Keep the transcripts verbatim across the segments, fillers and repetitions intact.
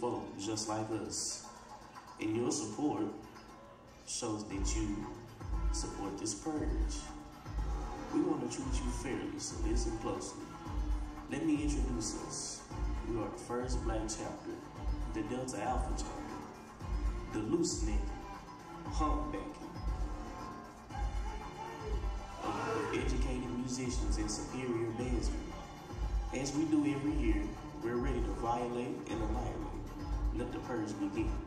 folk just like us. And your support shows that you support this purge. We want to treat you fairly, so listen closely. Let me introduce us. We are the first black chapter, the Delta Alpha chapter, the loose neck, humpbacking, of educated musicians and superior bandsmen. As we do every year, we're ready to violate and annihilate. Let the purge begin.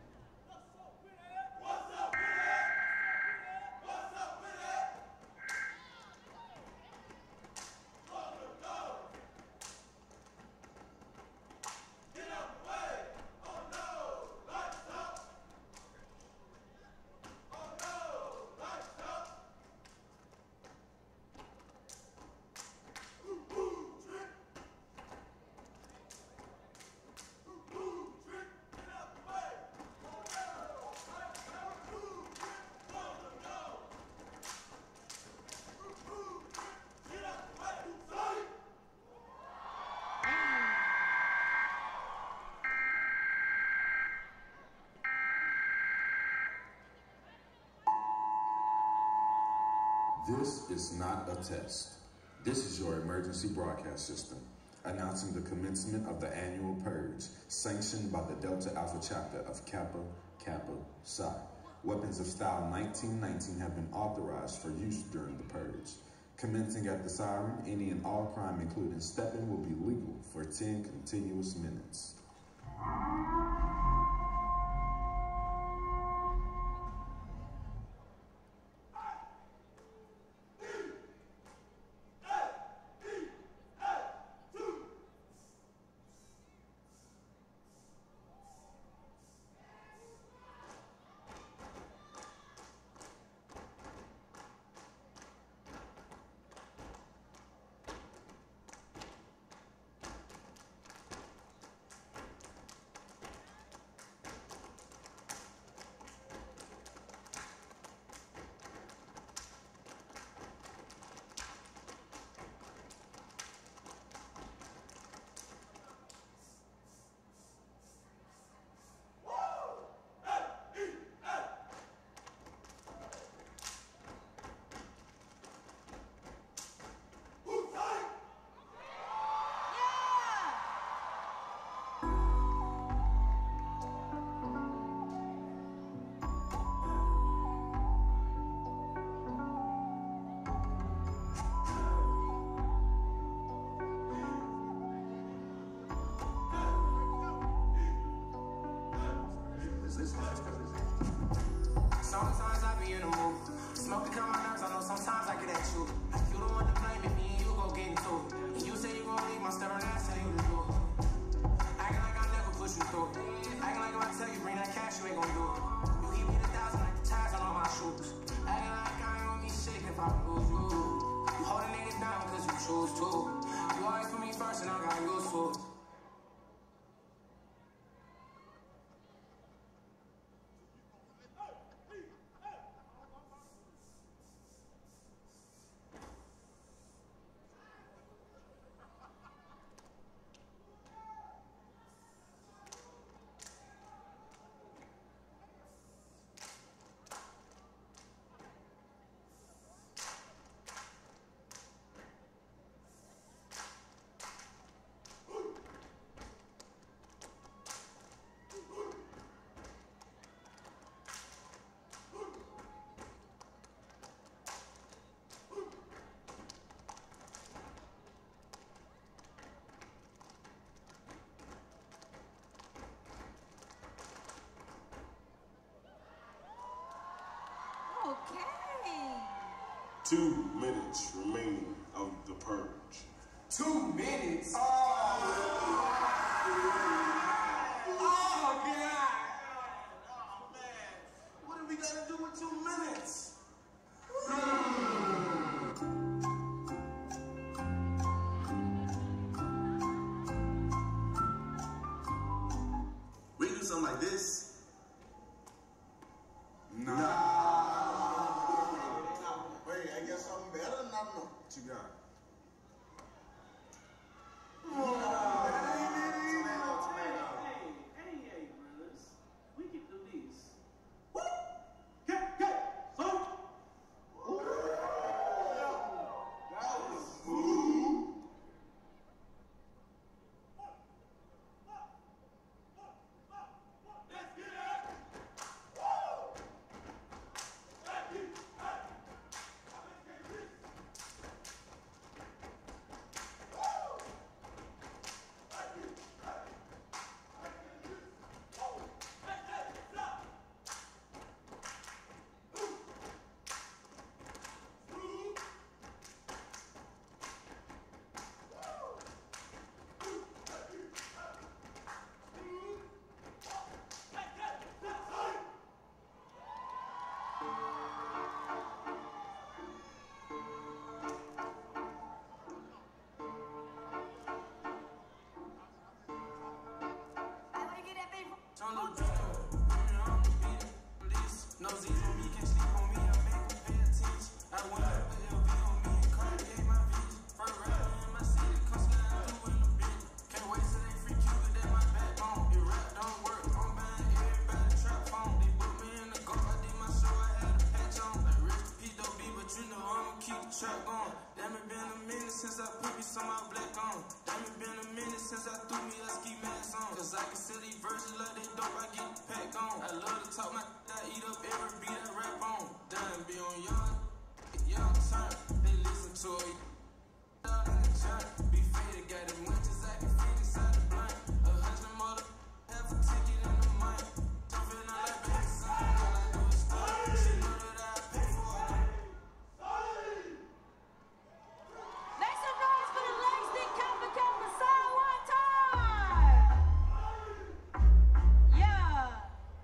This is not a test. This is your emergency broadcast system, announcing the commencement of the annual purge, sanctioned by the Delta Alpha chapter of Kappa, Kappa, Psi. Weapons of style nineteen nineteen have been authorized for use during the purge. Commencing at the siren, any and all crime, including stepping, will be legal for ten continuous minutes. Sometimes I be in the mood. Smoke to calm my nerves, I know sometimes I get at you. You the one to blame it, me and you go get into it. And you say you gon' leave my stubborn ass, tell you to do it. Acting like I never push you through it. Acting like if I tell you bring that cash, you ain't gon' do it. You keep me a thousand like the ties on all my shoes. Acting like I ain't gon' be sick if I lose you. You hold a nigga down cause you choose to. You always put me first and I got used to it. Two minutes remaining of the purge. Two minutes? Oh, oh God! Oh man, what are we gonna do with two minutes? We do something like this? Nah. Nah. Wait, I guess something better than nothing. What you got? Oh, hey, hey, hey, hey, Don't look beat up. I'm the beat up. Police. No Z's on me, can't sleep on me. I make them pay attention. I went up the L V on me and Cartier my vision. First rapper in my city, come slide through in the bitch. Can't wait till they free Cuban, that my backbone. Your rap don't work, I'm buying everybody trap phone. They put me in the go, I did my show, I had a patch on. Like rich P W B, but you know I'ma keep the trap going. Damn, it been a minute since I put me some out black on. Damn, it been a minute since I threw me a ski mask on. Cause I can see these versions like they dope, I get the pack on. I love to talk, my I eat up every beat I rap on. Damn, be on y'all, y'all turn, they listen to it.